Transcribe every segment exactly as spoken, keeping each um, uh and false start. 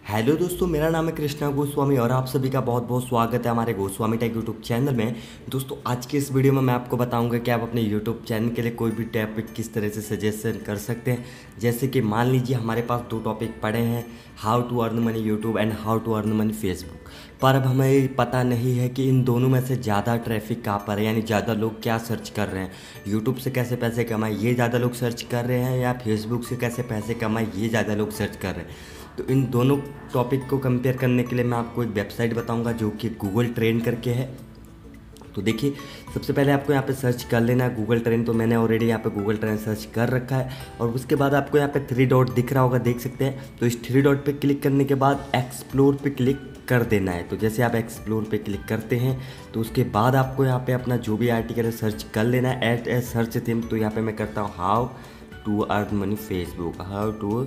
Hello दोस्तों, मेरा नाम है कृष्णा गोस्वामी और आप सभी का बहुत बहुत स्वागत है हमारे गोस्वामी टेक यूट्यूब चैनल में। दोस्तों, आज के इस वीडियो में मैं आपको बताऊंगा कि आप अपने यूट्यूब चैनल के लिए कोई भी टॉपिक किस तरह से सजेशन कर सकते हैं। जैसे कि मान लीजिए हमारे पास दो टॉपिक पड़े हैं, how to earn money YouTube and how to earn money Facebook. पर अब हमें पता नहीं है कि इन दोनों में से ज़्यादा ट्रैफिक कहाँ पर है, यानी ज़्यादा लोग क्या सर्च कर रहे हैं। यूट्यूब से कैसे पैसे कमाए ये ज़्यादा लोग सर्च कर रहे हैं, या फेसबुक से कैसे पैसे कमाए ये ज़्यादा लोग सर्च कर रहे हैं। तो इन दोनों टॉपिक को कंपेयर करने के लिए मैं आपको एक वेबसाइट बताऊंगा जो कि गूगल ट्रेंड करके है। तो देखिए, सबसे पहले आपको यहाँ पे सर्च कर लेना है गूगल ट्रेंड। तो मैंने ऑलरेडी यहाँ पे गूगल ट्रेंड सर्च कर रखा है और उसके बाद आपको यहाँ पे थ्री डॉट दिख रहा होगा, देख सकते हैं। तो इस थ्री डॉट पे क्लिक करने के बाद एक्सप्लोर पे क्लिक कर देना है। तो जैसे आप एक्सप्लोर पे क्लिक करते हैं तो उसके बाद आपको यहाँ पे अपना जो भी आर्टिकल है सर्च कर लेना है एट ए सर्च थीम। तो यहाँ पे मैं करता हूँ how to earn money Facebook, how to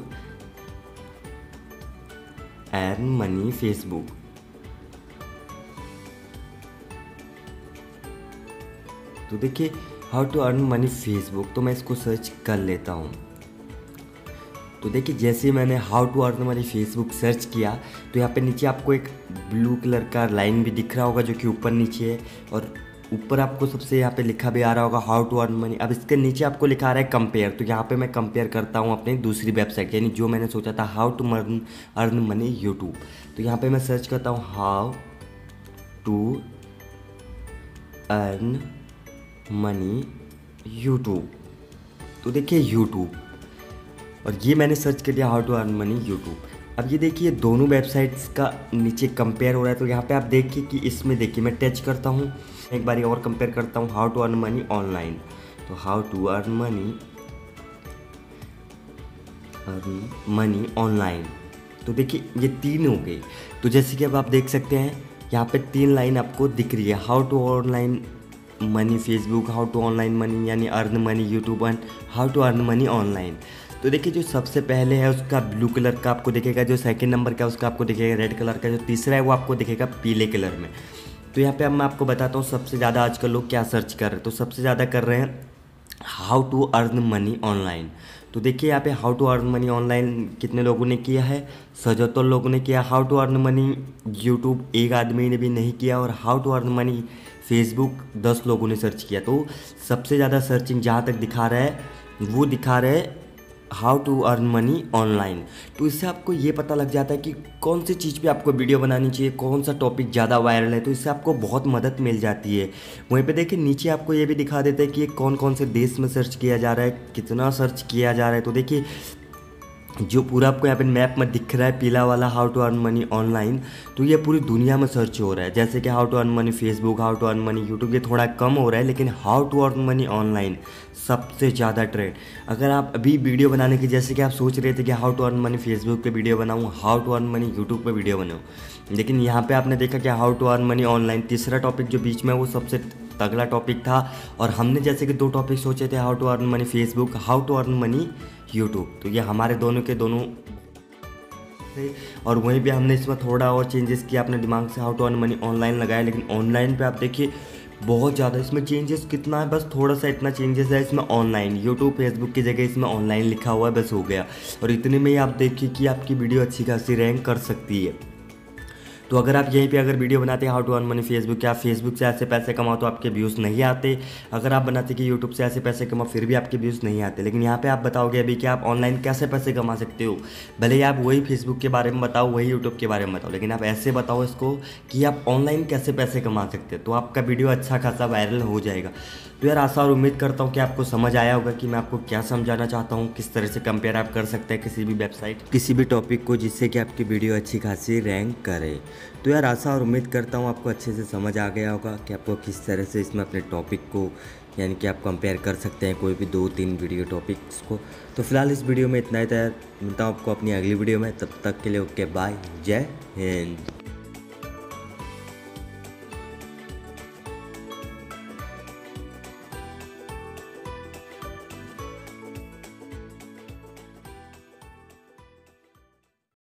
earn money Facebook. तो देखिए, how to earn money Facebook, तो मैं इसको सर्च कर लेता हूँ। तो देखिए, जैसे ही मैंने how to earn money Facebook search किया तो यहाँ पे नीचे आपको एक ब्लू कलर का लाइन भी दिख रहा होगा जो कि ऊपर नीचे है, और ऊपर आपको सबसे यहाँ पे लिखा भी आ रहा होगा हाउ टू अर्न मनी। अब इसके नीचे आपको लिखा आ रहा है कंपेयर। तो यहाँ पे मैं कंपेयर करता हूँ अपनी दूसरी वेबसाइट, यानी जो मैंने सोचा था how to earn earn money YouTube. तो यहाँ पे मैं सर्च करता हूँ how to earn money YouTube. तो देखिए यूट्यूब, और ये मैंने सर्च कर दिया how to earn money YouTube. अब ये देखिए दोनों वेबसाइट्स का नीचे कंपेयर हो रहा है। तो यहाँ पे आप देखिए कि इसमें देखिए मैं टच करता हूँ, एक बारी और कंपेयर करता हूँ how to earn money online. तो how to earn money earn money online. तो देखिए ये तीन हो गई। तो जैसे कि अब आप देख सकते हैं यहाँ पे तीन लाइन आपको दिख रही है, how to online money Facebook, how to online money यानी earn money YouTube, and how to earn money online. तो देखिए, जो सबसे पहले है उसका ब्लू कलर का आपको दिखेगा, जो सेकंड नंबर का उसका आपको दिखेगा रेड कलर का, जो तीसरा है वो आपको दिखेगा पीले कलर में। तो यहाँ पे अब मैं आपको बताता हूँ सबसे ज़्यादा आजकल लोग क्या सर्च कर रहे हैं। तो सबसे ज़्यादा कर रहे हैं how to earn money online. तो देखिए यहाँ पे how to earn money online कितने लोगों ने किया है, सतहत्तर लोगों ने किया। How to earn money YouTube एक आदमी ने भी नहीं किया, और how to earn money Facebook दस लोगों ने सर्च किया। तो सबसे ज़्यादा सर्चिंग जहाँ तक दिखा रहा है वो दिखा रहा है how to earn money online. तो इससे आपको ये पता लग जाता है कि कौन सी चीज़ पे आपको वीडियो बनानी चाहिए, कौन सा टॉपिक ज़्यादा वायरल है। तो इससे आपको बहुत मदद मिल जाती है। वहीं पे देखिए नीचे आपको ये भी दिखा देता है कि कौन कौन से देश में सर्च किया जा रहा है, कितना सर्च किया जा रहा है। तो देखिए, जो पूरा आपको यहाँ पे मैप में दिख रहा है पीला वाला how to earn money online, तो ये पूरी दुनिया में सर्च हो रहा है। जैसे कि how to earn money Facebook, how to earn money YouTube, ये थोड़ा कम हो रहा है, लेकिन how to earn money online सबसे ज़्यादा ट्रेंड। अगर आप अभी वीडियो बनाने की, जैसे कि आप सोच रहे थे कि how to earn money Facebook पे वीडियो बनाऊँ, how to earn money YouTube पे वीडियो बनाऊँ, लेकिन यहाँ पे आपने देखा कि how to earn money online तीसरा टॉपिक जो बीच में वो सबसे तगड़ा टॉपिक था। और हमने जैसे कि दो टॉपिक सोचे थे, how to earn money Facebook, how to earn money YouTube. तो ये हमारे दोनों के दोनों थे, और वहीं पे हमने इसमें थोड़ा और चेंजेस किया अपने दिमाग से, how to earn money online लगाया। लेकिन ऑनलाइन पे आप देखिए बहुत ज़्यादा इसमें चेंजेस कितना है, बस थोड़ा सा इतना चेंजेस है इसमें ऑनलाइन। यूट्यूब फेसबुक की जगह इसमें ऑनलाइन लिखा हुआ है, बस हो गया। और इतने में ही आप देखिए कि आपकी वीडियो अच्छी खासी रैंक कर सकती है। तो अगर आप यहीं पे अगर वीडियो बनाते हैं how to earn money Facebook, या फेसबुक से ऐसे पैसे कमाओ, तो आपके व्यूज़ नहीं आते। अगर आप बनाते कि यूट्यूब से ऐसे पैसे कमाओ, फिर भी आपके व्यूज़ नहीं आते। लेकिन यहाँ पे आप बताओगे अभी कि आप ऑनलाइन कैसे पैसे कमा सकते हो। भले ही आप वही फेसबुक के बारे में बताओ, वही यूट्यूब के बारे में बताओ, लेकिन आप ऐसे बताओ इसको कि आप ऑनलाइन कैसे पैसे कमा सकते हो, तो आपका वीडियो अच्छा खासा वायरल हो जाएगा। तो यार, आशा और उम्मीद करता हूँ कि आपको समझ आया होगा कि मैं आपको क्या समझाना चाहता हूँ, किस तरह से कंपेयर आप कर सकते हैं किसी भी वेबसाइट, किसी भी टॉपिक को, जिससे कि आपकी वीडियो अच्छी खासी रैंक करे। तो यार, आशा और उम्मीद करता हूँ आपको अच्छे से समझ आ गया होगा कि आपको किस तरह से इसमें अपने टॉपिक को, यानी कि आप कंपेयर कर सकते हैं कोई भी दो तीन वीडियो टॉपिक्स को। तो फिलहाल इस वीडियो में इतना ही था। मिलता हूँ आपको अपनी अगली वीडियो में, तब तक के लिए ओके बाय, जय हिंद।